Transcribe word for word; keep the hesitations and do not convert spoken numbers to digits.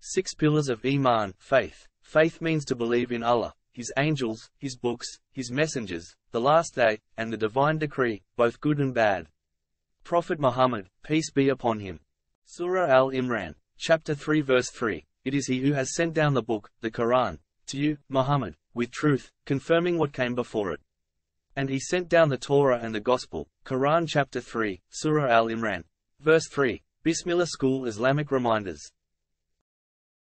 Six pillars of Eeman, faith. Faith means to believe in Allah, His angels, His books, His messengers, the last day, and the divine decree, both good and bad. Prophet Muhammad, peace be upon him. Surah al Imran, chapter three verse three. It is He who has sent down the book, the Qur'an, to you, Muhammad, with truth, confirming what came before it. And He sent down the Torah and the Gospel. Qur'an Chapter three, Surah al Imran. Verse three. BismillahSchool Islamic Reminders.